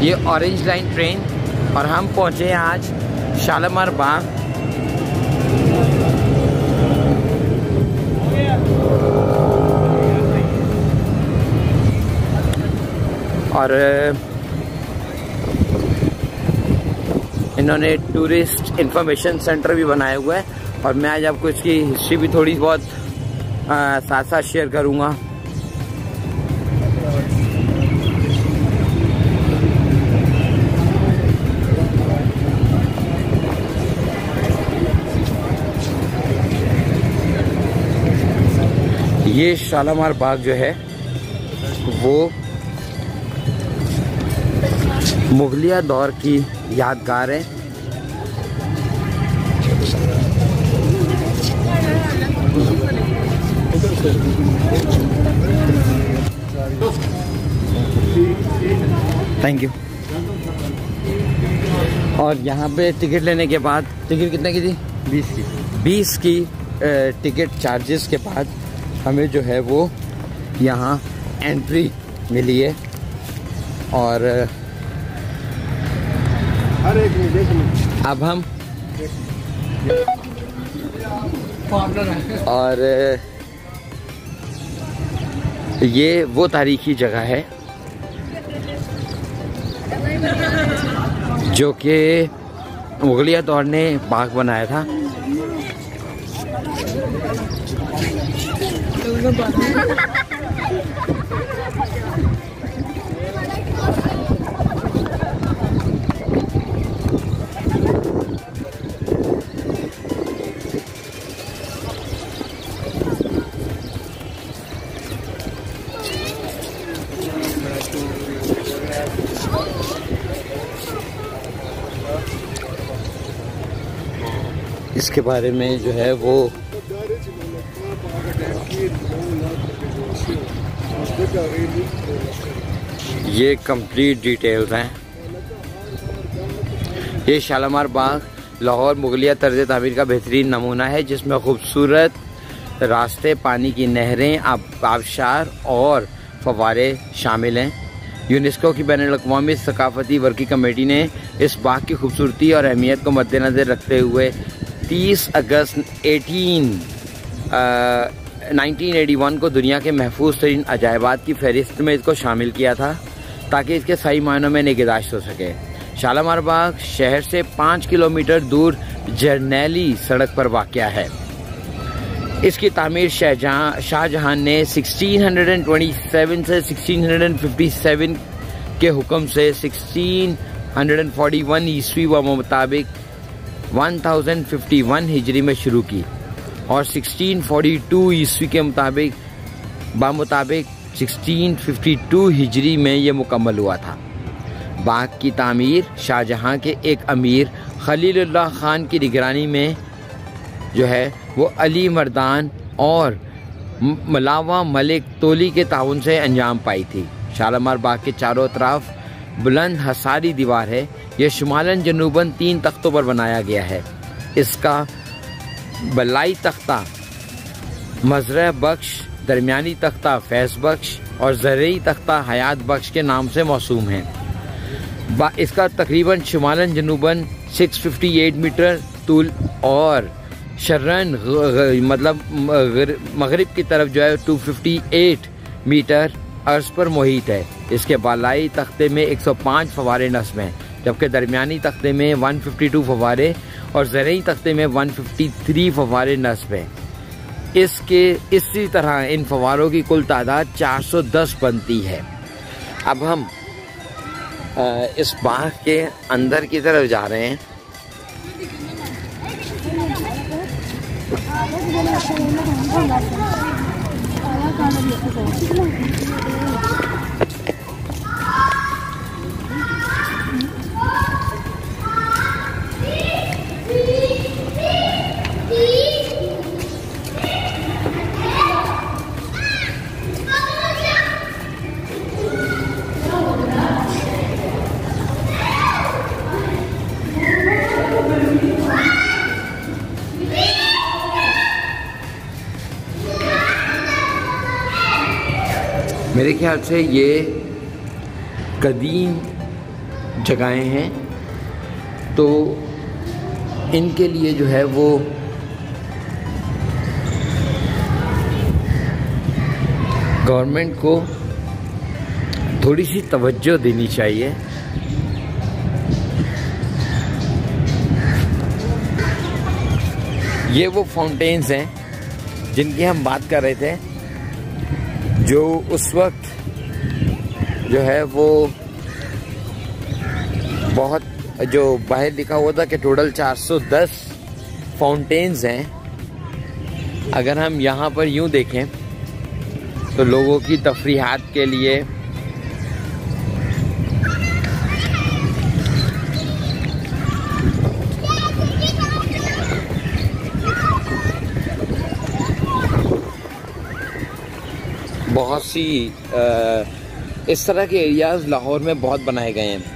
ये orange line train और हम पहुंचे आज शालीमार बाग। और इन्होंने टूरिस्ट इंफॉर्मेशन सेंटर भी बनाया हुआ है और मैं आज आपको इसकी हिस्ट्री भी थोड़ी बहुत साथ साथ शेयर करूंगा। ये शालीमार बाग जो है वो मुगलिया दौर की यादगार है। Thank you. और यहाँ पे टिकट लेने के बाद, टिकट कितने की थी? 20 की टिकट चार्जेस के बाद हमें जो है वो यहाँ एंट्री मिली है। और अब हम और ये वो तारीखी जगह है जो कि मुगलिया दौर ने बाग बनाया था। इसके बारे में जो है वो ये कंप्लीट डिटेल्स हैं। ये शालीमार बाग लाहौर मुगलिया तर्ज तामीर का बेहतरीन नमूना है जिसमें खूबसूरत रास्ते, पानी की नहरें, आबशार और फव्वारे शामिल हैं। यूनेस्को की बैनुल-अक़वामी सकाफ़ती वर्किंग कमेटी ने इस बाग की खूबसूरती और अहमियत को मद्देनज़र रखते हुए 30 अगस्त 1981 को दुनिया के महफूज तरीन अजायबात की फहरिस्त में इसको शामिल किया था ताकि इसके सही मायनों में निगहदाश्त हो सके। शालीमार बाग शहर से 5 किलोमीटर दूर जरनैली सड़क पर वाक़या है। इसकी तामीर शाहजहां ने 1627 से 1657 के हुक्म से 1641 ईस्वी व मुताबिक 1051 हिजरी में शुरू की और 1642 ईस्वी के मुताबिक 1652 हिजरी में यह मुकम्मल हुआ था। बाग की तामीर शाहजहां के एक अमीर खलीलुल्लाह खान की निगरानी में जो है वो अली मर्दान और मलावा मलिक तोली के ताउन से अंजाम पाई थी। शालीमार बाग के चारों तरफ बुलंद हसारी दीवार है। यह शुमालन जनूबन 3 तख्तों पर बनाया गया है। इसका बलाई तख्ता मज़रा बख्श, दरमियानी तख्ता फैज़ बख्श और ज़रई तख्ता हयात बख्श के नाम से मौसूम है। इसका तकरीबन शुमालन जनूबन 658 मीटर तूल और शर्रन मतलब मगरिब की तरफ जो है 258 मीटर अर्ज पर मुहित है। इसके बालाई तख्ते में 105 फव्वारे नस्ब हैं जबकि दरमियानी तख्ते में 152 फव्वारे और ज़रई तख्ते में 153 फव्वारे नस्ब हैं। इसी तरह इन फव्वारों की कुल तादाद 410 बनती है। अब हम इस बाग के अंदर की तरफ जा रहे हैं। मेरे ख्याल से ये कदीम जगहें हैं, तो इनके लिए जो है वो गवर्नमेंट को थोड़ी सी तवज्जो देनी चाहिए। ये वो फाउंटेन्स हैं जिनकी हम बात कर रहे थे, जो उस वक्त जो है वो बहुत, जो बाहर लिखा हुआ था कि टोटल 410 फाउंटेन्स हैं। अगर हम यहाँ पर यूँ देखें तो लोगों की तफरीहात के लिए बहुत सी इस तरह के एरियाज़ लाहौर में बहुत बनाए गए हैं।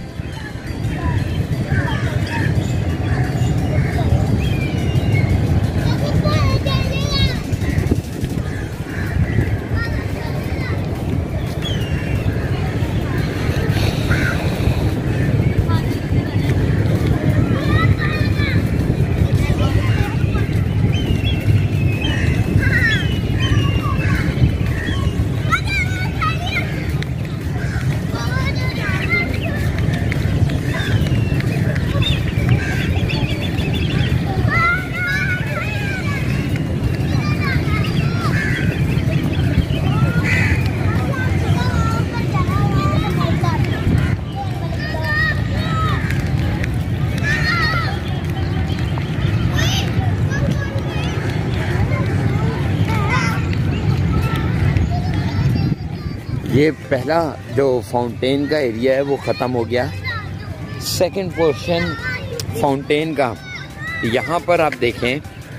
ये पहला जो फाउंटेन का एरिया है वो ख़त्म हो गया। सेकंड पोर्शन फाउंटेन का, यहाँ पर आप देखें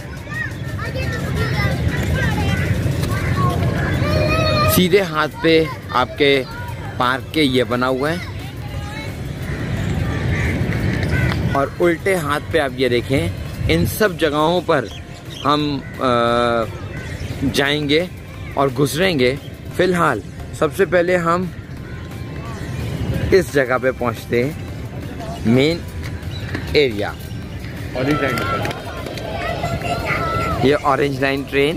सीधे हाथ पे आपके पार्क के ये बना हुआ है, और उल्टे हाथ पे आप ये देखें। इन सब जगहों पर हम जाएंगे और गुजरेंगे। फ़िलहाल सबसे पहले हम इस जगह पे पहुंचते हैं, मेन एरिया। ऑरेंज लाइन, ये ऑरेंज लाइन ट्रेन।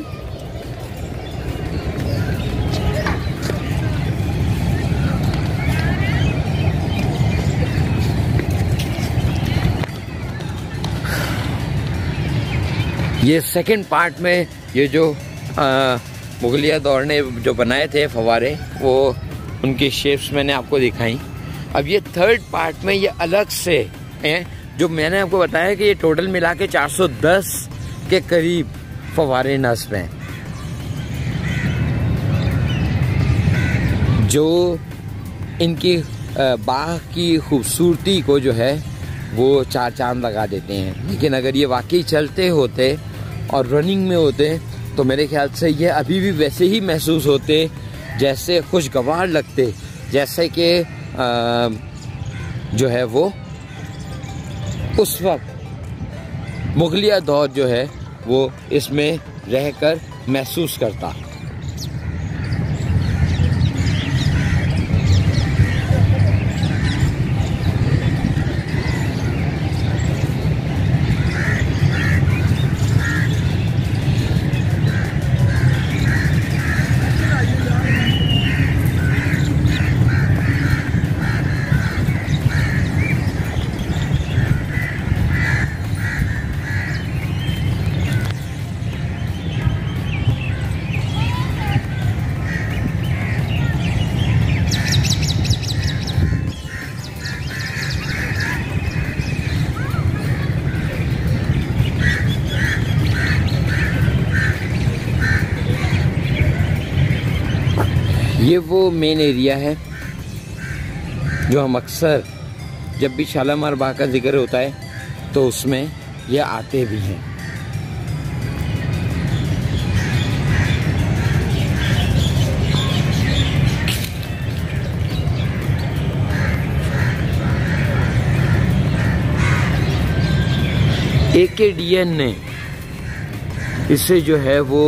ये सेकंड पार्ट में ये जो मुगलिया दौर ने जो बनाए थे फव्वारे, वो उनकी शेप्स मैंने आपको दिखाई। अब ये थर्ड पार्ट में ये अलग से हैं, जो मैंने आपको बताया कि ये टोटल मिला के 410 के करीब फव्वारे नस्ब हैं, जो इनकी बाग की खूबसूरती को जो है वो चार चांद लगा देते हैं। लेकिन अगर ये वाकई चलते होते और रनिंग में होते तो मेरे ख्याल से ये अभी भी वैसे ही महसूस होते, जैसे खुशगवार लगते, जैसे कि जो है वो उस वक्त मुगलिया दौर जो है वो इसमें रहकर महसूस करता। ये वो मेन एरिया है जो हम अक्सर जब भी शालामार बाग का जिक्र होता है तो उसमें ये आते भी हैं। AKDN ने इसे जो है वो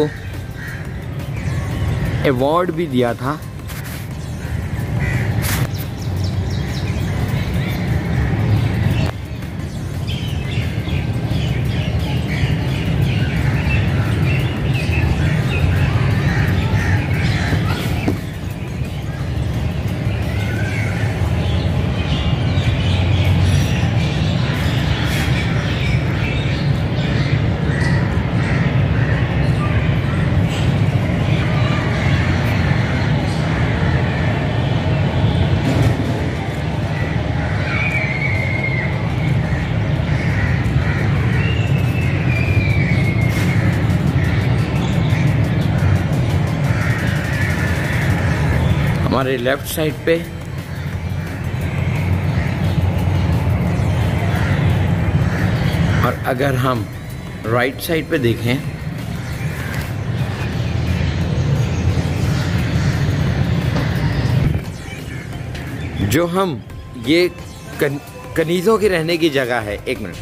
अवार्ड भी दिया था। हमारे लेफ्ट साइड पे और अगर हम राइट साइड पे देखें जो हम ये कनीज़ों के रहने की जगह है। एक minute,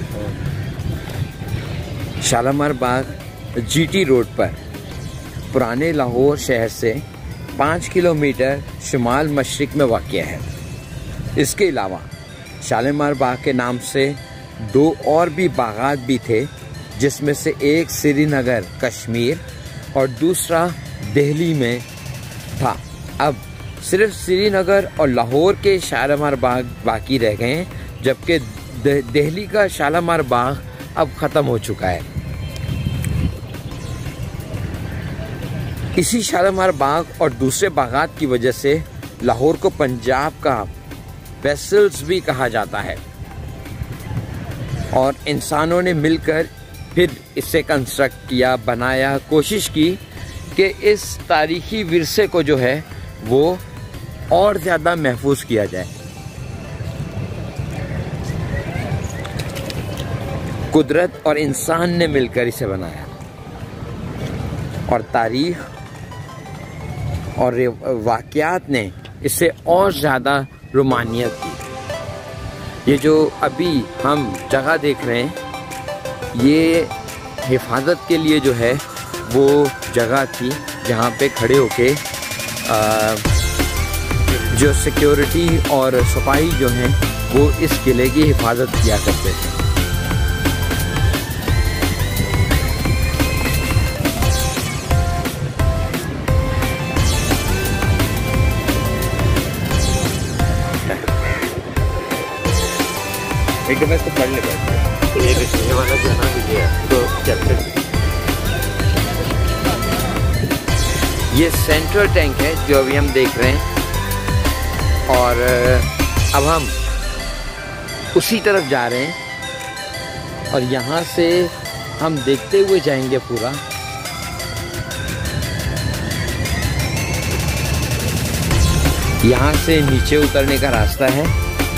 Shalimar Bagh GT road पर पुराने लाहौर शहर से 5 किलोमीटर शुमाल मशरिक में वाक़या है। इसके अलावा शालामार बाग के नाम से 2 और भी बागात भी थे, जिसमें से एक श्रीनगर कश्मीर और दूसरा दिल्ली में था। अब सिर्फ श्रीनगर और लाहौर के शालामार बाग बाकी रह गए हैं, जबकि दिल्ली का शालामार बाग अब ख़त्म हो चुका है। इसी शालामार बाग और दूसरे बागात की वजह से लाहौर को पंजाब का वेसल्स भी कहा जाता है और इंसानों ने मिलकर फिर इसे कंस्ट्रक्ट किया, बनाया, कोशिश की कि इस तारीखी विरसे को जो है वो और ज़्यादा महफूज किया जाए। कुदरत और इंसान ने मिलकर इसे बनाया और तारीख और वाक़यात ने इसे और ज़्यादा रोमानियत दी। ये जो अभी हम जगह देख रहे हैं, ये हिफाजत के लिए जो है वो जगह थी जहाँ पे खड़े होके जो सिक्योरिटी और सिपाही जो हैं वो इस किले की हिफाजत किया करते थे। एक दफा इसको पढ़ ले बैठ ये रिश्ते वाला जो है ना ये तो चैप्टर ये सेंट्रल टैंक है जो अभी हम देख रहे हैं और अब हम उसी तरफ जा रहे हैं और यहाँ से हम देखते हुए जाएंगे पूरा। यहाँ से नीचे उतरने का रास्ता है।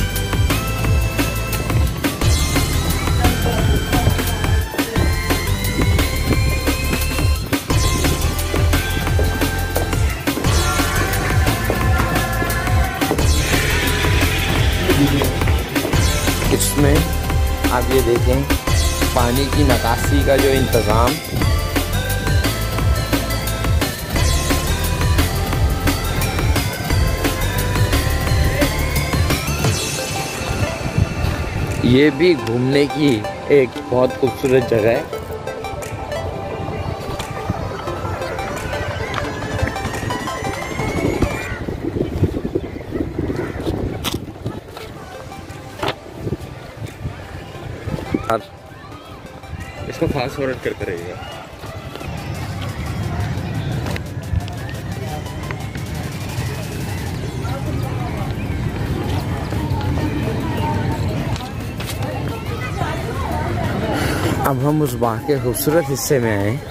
इसमें आप ये देखें पानी की निकासी का जो इंतज़ाम, ये भी घूमने की एक बहुत खूबसूरत जगह है। इसको फास्ट फॉरवर्ड करते रहिएगा। अब हम उस बाग के खूबसूरत हिस्से में आए।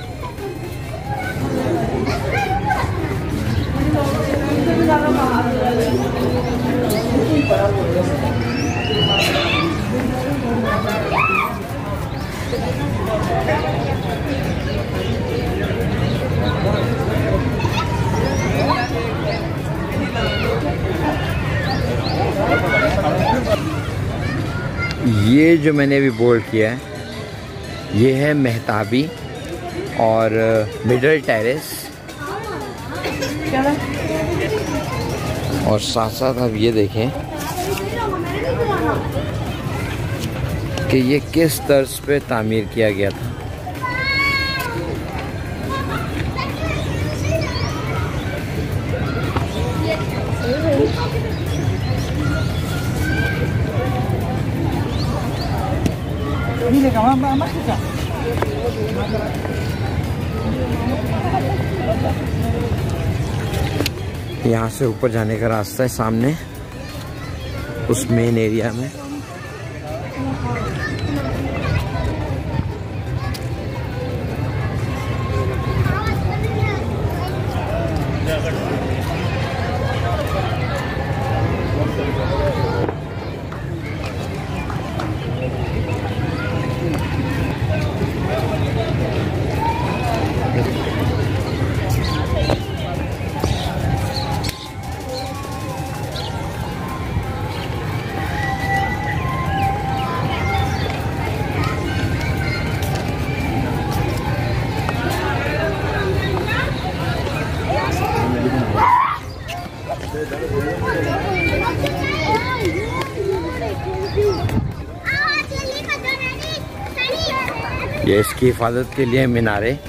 ये जो मैंने अभी बोल्ड किया है ये है मेहताबी और मिडल टेरेस, और साथ साथ आप ये देखें कि ये किस तर्ज पे तामीर किया गया था। यहाँ से ऊपर जाने का रास्ता है सामने उस मेन एरिया में। ये इसकी हिफाजत के लिए मीनारे।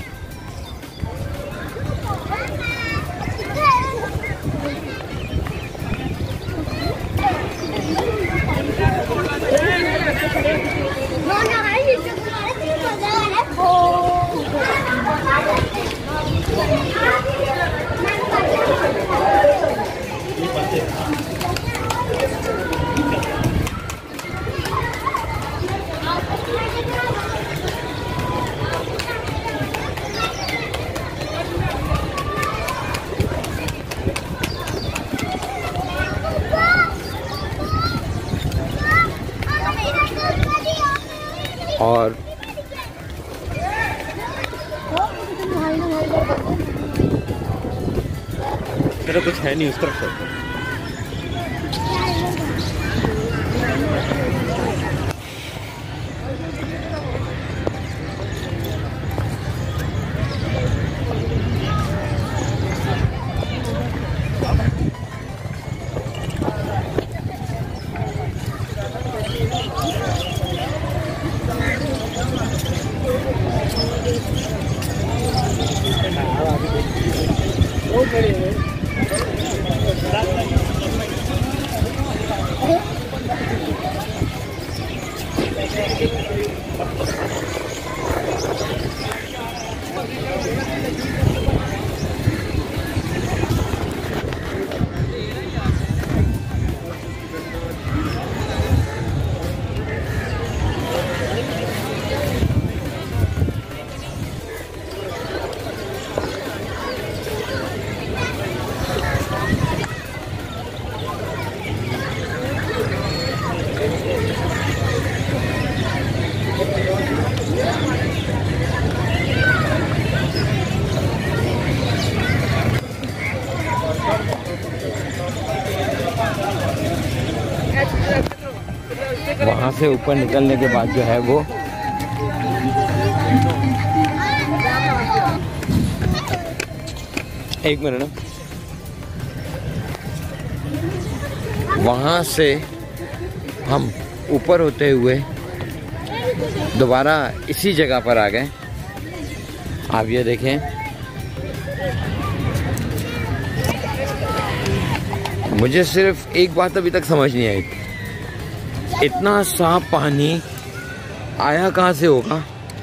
और तेरा कुछ है नहीं उस तरफ से। वहाँ से ऊपर निकलने के बाद जो है वो एक मिनट ना, वहाँ से हम ऊपर होते हुए दोबारा इसी जगह पर आ गए। आप ये देखें, मुझे सिर्फ एक बात अभी तक समझ नहीं आई, इतना साफ पानी आया कहाँ से होगा?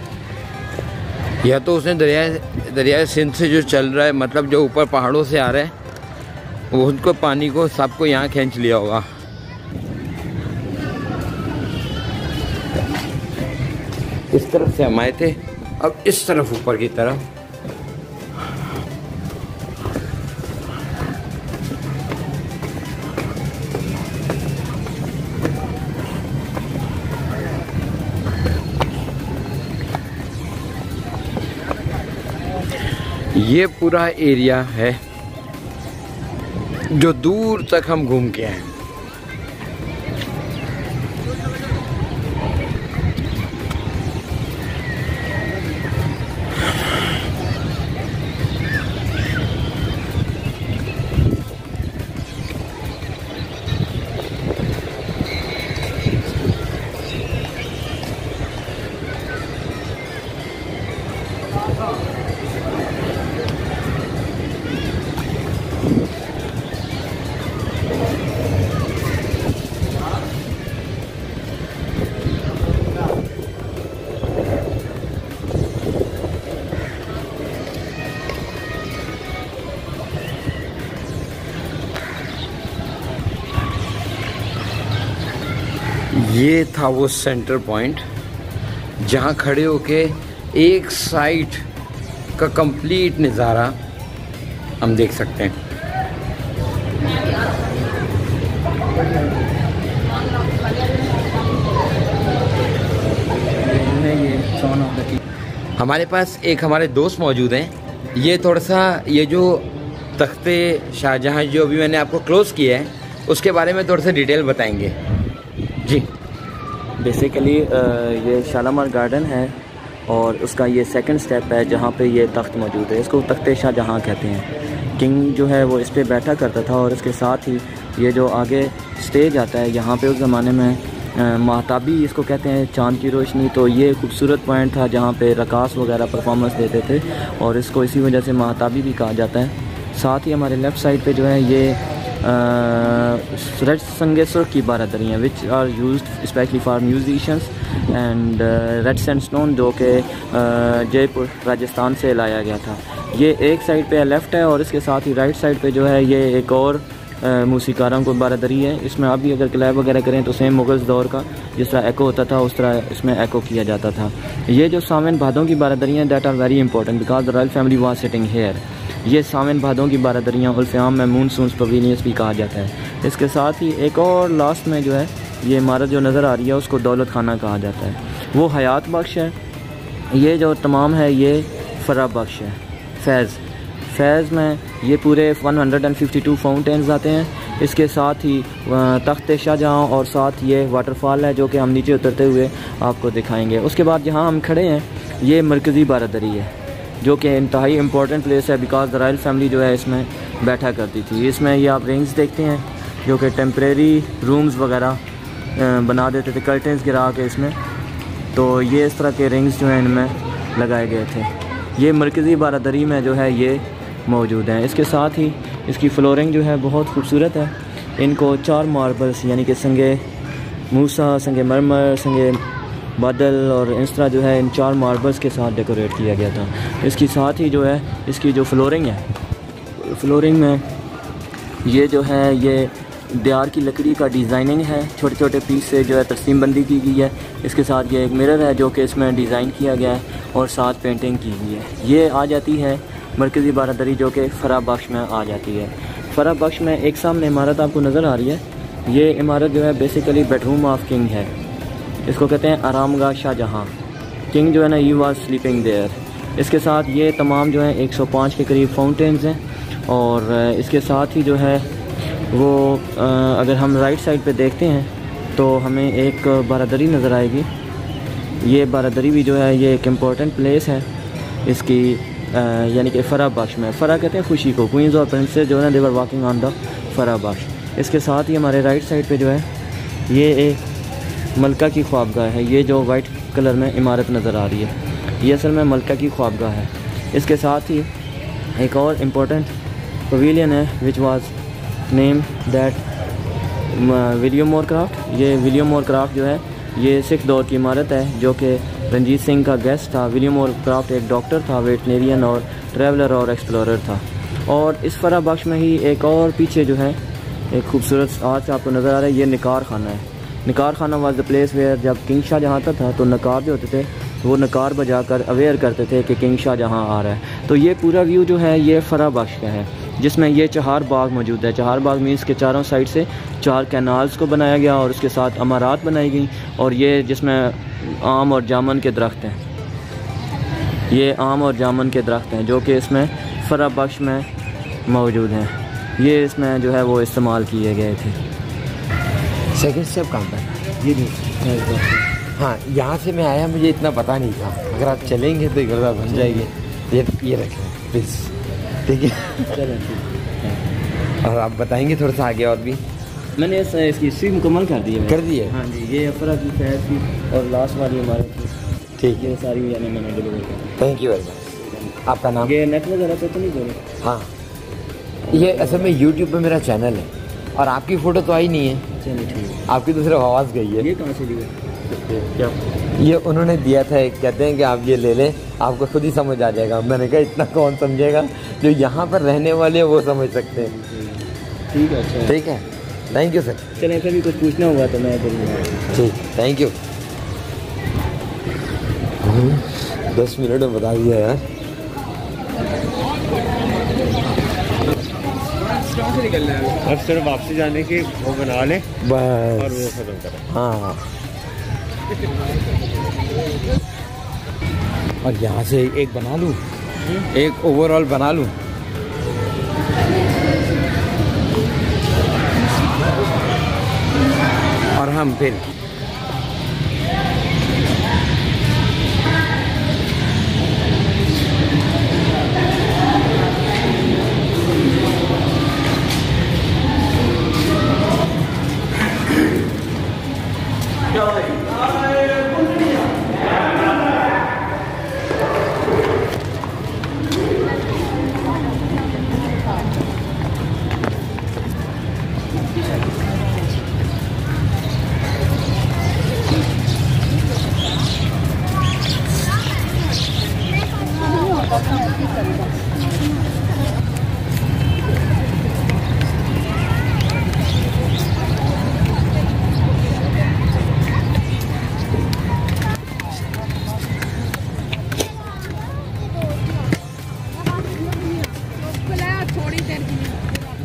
या तो उसने दरिया सिंध से जो चल रहा है, मतलब जो ऊपर पहाड़ों से आ रहा है, वो उनको पानी को सबको यहाँ खींच लिया होगा। इस तरफ से हम आए थे, अब इस तरफ ऊपर की तरफ। ये पूरा एरिया है जो दूर तक हम घूम के आए। ये था वो सेंटर पॉइंट जहाँ खड़े होके एक साइड का कंप्लीट नज़ारा हम देख सकते हैं। हमारे पास एक हमारे दोस्त मौजूद हैं। ये थोड़ा सा ये जो तख्ते शाहजहाँ जो अभी मैंने आपको क्लोज़ किया है उसके बारे में थोड़ा सा डिटेल बताएंगे जी। बेसिकली ये शालामार गार्डन है और उसका ये सेकंड स्टेप है जहाँ पे ये तख्त मौजूद है। इसको तख्ते शाहजहाँ कहते हैं। किंग जो है वो इस पे बैठा करता था और इसके साथ ही ये जो आगे स्टेज आता है यहाँ पे उस ज़माने में महताबी इसको कहते हैं, चाँद की रोशनी। तो ये खूबसूरत पॉइंट था जहाँ पे रकास वगैरह परफॉर्मेंस देते थे और इसको इसी वजह से महताबी भी कहा जाता है। साथ ही हमारे लेफ़्ट साइड पे जो है ये रेड संगे सुर्ख की बारादरियाँ which are used specially for musicians and red sandstone जो कि जयपुर राजस्थान से लाया गया था। ये एक साइड पे लेफ़्ट है और इसके साथ ही राइट साइड पे जो है ये एक और मूसीकारों को बारादरी है। इसमें अभी अगर क्लैब वगैरह करें तो सेम मुगल्स दौर का जिस तरह एको होता था उस तरह इसमें एको किया जाता था। ये जो सावन भादों की बारादरियाँ हैं that are very important because the royal family was sitting here. ये सावन भादों की बारादरियाँ उल्फ़ाम में मूनसून्स पवेलियंस भी कहा जाता है। इसके साथ ही एक और लास्ट में जो है ये इमारत जो नज़र आ रही है उसको दौलत खाना कहा जाता है, वो हयात बख्श है। ये जो तमाम है ये फ़रा बख्श है। फैज़ में ये पूरे 152 फाउंटेन्स आते हैं। इसके साथ ही तख्त शाहजहाँ और साथ ये वाटरफॉल है जो कि हम नीचे उतरते हुए आपको दिखाएंगे। उसके बाद जहाँ हम खड़े हैं ये मरकज़ी बारादरी है जो कि इंतहाई इम्पॉर्टेंट प्लेस है बिकॉज द रॉयल फैमिली जो है इसमें बैठा करती थी। इसमें ये आप रिंग्स देखते हैं जो कि टेम्परेरी रूम्स वगैरह बना देते थे कर्टेंस गिरा के इसमें, तो ये इस तरह के रिंग्स जो हैं इनमें लगाए गए थे। ये मरकज़ी बारादरी में जो है ये मौजूद हैं। इसके साथ ही इसकी फ्लोरिंग जो है बहुत खूबसूरत है। इनको 4 मार्बल्स यानी कि संगे मूसा, संगे मरमर, संगे बादल और इस तरह जो है इन 4 मार्बल्स के साथ डेकोरेट किया गया था। इसकी साथ ही जो है इसकी जो फ्लोरिंग है, फ्लोरिंग में ये जो है ये दियार की लकड़ी का डिज़ाइनिंग है, छोटे छोटे पीस से जो है तकसीम बंदी की गई है। इसके साथ ये एक मिरर है जो कि इसमें डिज़ाइन किया गया है और साथ पेंटिंग की गई है। ये आ जाती है मरकज़ी बारादरी जो कि फ़रा बख्श में आ जाती है। फ़रा बख्श में एक सामने इमारत आपको नज़र आ रही है, ये इमारत जो है बेसिकली बेडरूम ऑफ किंग है। इसको कहते हैं आरामगाह शाहजहाँ। किंग जो है ना ही वाज स्लीपिंग देयर। इसके साथ ये तमाम जो है 105 के करीब फाउंटेन्स हैं और इसके साथ ही जो है वो अगर हम राइट साइड पे देखते हैं तो हमें एक बारादरी नज़र आएगी। ये बारादरी भी जो है ये एक इम्पॉर्टेंट प्लेस है इसकी यानी कि फ़रा बख्श में। फ़रा कहते हैं खुशी को, क्वींस और प्रिंसेस जो है they were walking on the Farah Bakhsh. इसके साथ ही हमारे राइट साइड पे जो है ये एक मलका की ख्वाबगाह है। ये जो वाइट कलर में इमारत नज़र आ रही है ये असल में मलका की ख्वाबगाह है। इसके साथ ही एक और इम्पोर्टेंट पवेलियन है which was name that William Moorcroft. ये विलियम मोरक्राफ्ट जो है ये सिख दौर की इमारत है जो कि रंजीत सिंह का गेस्ट था। विलियम मोरक्राफ्ट एक डॉक्टर था, वेटनेरियन और ट्रैवलर और एक्सप्लोरर था। और इस फ़रा बख्श में ही एक और पीछे जो है एक खूबसूरत आर्च आपको नज़र आ रहा है, ये निकार खाना है। निकार खाना वाज द प्लेस वेयर जब किंग शाहजहाँ था तो नकार जो होते थे वो नकार बजाकर अवेयर करते थे कि किंग शाहजहाँ आ रहा है। तो ये पूरा व्यू जो है ये फ़रा बख्श का है जिसमें ये चहार बाग मौजूद है। चहार बाग मीन्स के चारों साइड से 4 कैनाल्स को बनाया गया और उसके साथ अमारात बनाई गई और ये जिसमें आम और जामन के दरख्त हैं। ये आम और जामन के दरख्त हैं जो कि इसमें फ़रा बख्श में मौजूद हैं। ये इसमें जो है वो इस्तेमाल किए गए थे। सेकंड स्टेप कहाँ पर? ये नहीं, हाँ, यहाँ से मैं आया, मुझे इतना पता नहीं था। अगर आप चलेंगे तो गर्दा बन जाएगी। ये रखें प्लीज़, ठीक है? और आप बताएंगे थोड़ा सा आगे और भी? मैंने इसकी हिस्ट्री मुकम्मल कर दी है। कर दी है? हाँ जी, ये फ़रा की फैज़ की और लास्ट वाली इमारत की, ठीक है। ये सारी यानी मैंने डिलीवर की। Thank you very much. आपका नाम? ये नेट वगैरह पे तो नहीं बोले? हाँ, ये असल में यूट्यूब पे मेरा चैनल है और आपकी फ़ोटो तो आई नहीं है। चलिए ठीक है। आपकी तो सिर्फ आवाज़ गई है। ये कहाँ से लिया? क्या ये उन्होंने दिया था, कहते हैं कि आप ये ले लें, आपको खुद ही समझ आ जाएगा। मैंने कहा इतना कौन समझेगा, जो यहाँ पर रहने वाले हैं वो समझ सकते हैं। ठीक है, अच्छा, ठीक है, थैंक यू सर। चलें, फिर भी कुछ पूछना होगा तो मैं करूँगा। ठीक, थैंक यू। 10 मिनट में बता दिया यार। अब सिर्फ वापसी जाने की वो बना लें बस और वो ख़त्म करें। हाँ, और यहाँ से एक बना लूँ, एक ओवरऑल बना लूँ। और हम फिर थोड़ी देर के लिए।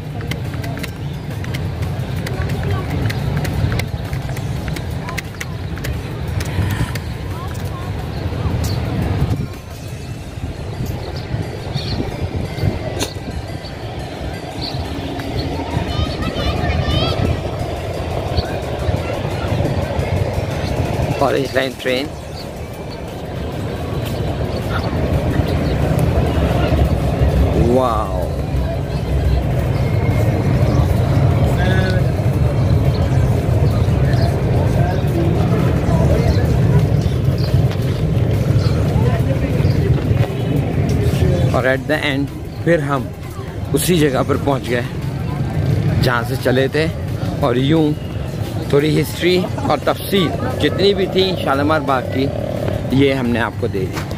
Orange line train wow. और एट द एंड फिर हम उसी जगह पर पहुंच गए जहां से चले थे, और यूं थोड़ी हिस्ट्री और तफसील जितनी भी थी शालीमार बाग की, ये हमने आपको दे दी।